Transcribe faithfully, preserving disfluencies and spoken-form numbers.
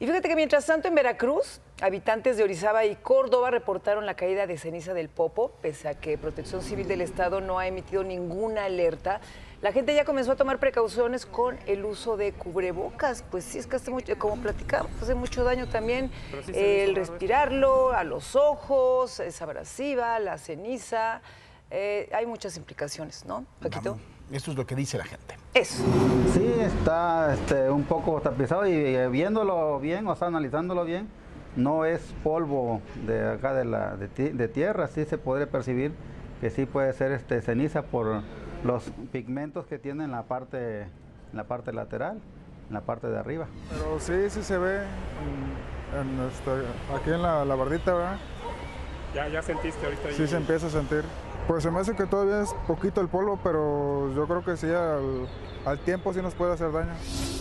Y fíjate que mientras tanto en Veracruz, habitantes de Orizaba y Córdoba reportaron la caída de ceniza del Popo, pese a que Protección Civil del Estado no ha emitido ninguna alerta. La gente ya comenzó a tomar precauciones con el uso de cubrebocas, pues sí, es que hace mucho, como platicamos, hace mucho daño también sí eh, el respirarlo, a los ojos, es abrasiva, la ceniza, eh, hay muchas implicaciones, ¿no, Paquito? Esto es lo que dice la gente. Eso. Sí, está este, un poco tapizado y eh, viéndolo bien, o sea, analizándolo bien, no es polvo de acá de, la, de, de tierra, sí se podría percibir que sí puede ser este, ceniza por los pigmentos que tiene en la parte, en la parte lateral, en la parte de arriba. Pero sí, sí se ve en, en este, aquí en la, la bardita, ¿verdad? ¿Ya, ya sentiste ahorita? Sí, ahí? Se empieza a sentir. Pues se me hace que todavía es poquito el polvo, pero yo creo que sí, al, al tiempo sí nos puede hacer daño.